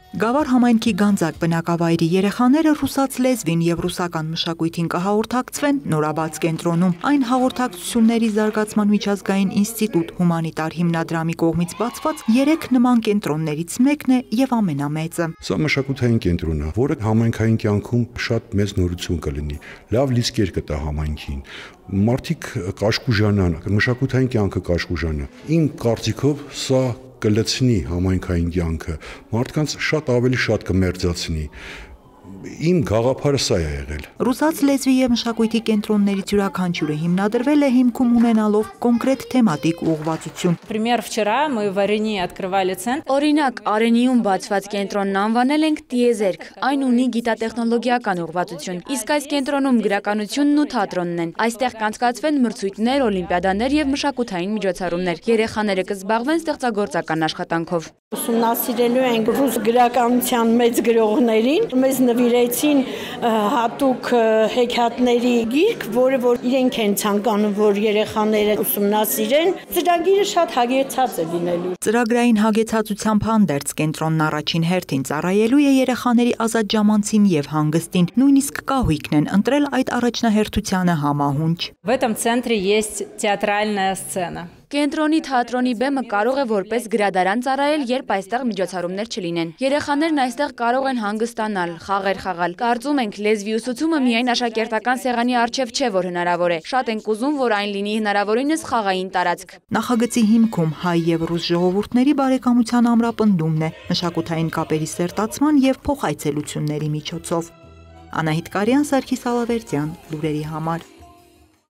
Գավառ համայնքի Գանձակ բնակավայրի երեխաները ռուսաց լեզվին եւ ռուսական մշակույթին կհաղորդակցվեն նորաբաց կենտրոնում։ Այն հաղորդակցությունների զարգացման միջազգային ինստիտուտ հումանիտար հիմնադրամի կողմից բացված 3 նման կենտրոններից մեկն է եւ ամենամեծը։ Սա մշակութային կենտրոն է, որը համայնքային կյանքում շատ մեծ նորություն կլինի։ Լավ լիցքեր կտա համայնքին։ Մարդիկ կաշխուժանան, մշակութային կյանքը կաշխուժանա։ Իմ կարծիքով սա կլցնի համայնքային կյանքը, մարդկանց ավելի շատ կմերձացնի։ Իմ գաղափարը սա է եղել։ Ռուսաց լեզվի եւ մշակույթի կենտրոններից յուրաքանչյուրը հիմնադրվել է հիմքում ունենալով կոնկրետ թեմատիկ ուղղվածություն։ Օրինակ, Արենիում բացված կենտրոնն անվանել ենք Տիեզերք։ Այն ունի գիտատեխնոլոգիական ուղղվածություն։ Իսկ այս կենտրոնում գրականությունն ու թատրոնն են։ Այստեղ կանցկացվեն մրցույթներ, օլիմպիադաներ եւ մշակութային միջոցառումներ։ Երեխաները կզբաղվեն ստեղծագործական աշխատանքով։ Ուսումնասիրելու ենք ռուս գրականության մեծ գրողներին, մեզ նվիրեցին հատուկ հեքիաթների գիրք, որը որ իրենք են ցանկանում, որ երեխաները ուսումնասիրեն, ծրագիրը շատ հագեցած է լինելու։ Ծրագրային հագեցածությամբ հանդերձ կենտրոնն առաջին հերթին ծառայելու է երեխաների ազատ ժամանցին եւ հանգստին, նույնիսկ կահույքն են ընտրել այդ առաջնահերթությանը համահունչ։ В этом центре есть театральная сцена. Կենտրոնի թատրոնի բեմը կարող է որպես գրադարան ծառայել, երբ այստեղ միջոցառումներ չլինեն։ Երեխաներն այստեղ կարող են հանգստանալ, խաղեր խաղալ։ Կարծում ենք, լեզվի ուսուցումը միայն աշակերտական սեղանի առջև չէ, որ հնարավոր է։ Շատ ենք ուզում, որ այն լինի հնարավորինս խաղային տարածք։ Նախագծի հիմքում հայ եւ ռուս ժողովուրդների բարեկամության ամրապնդումն է, մշակութային կապերի սերտացման եւ փոխայցելությունների միջոցով։ Անահիտ Կարյան, Սարգիս Ալավերդյան, լուրերի համար։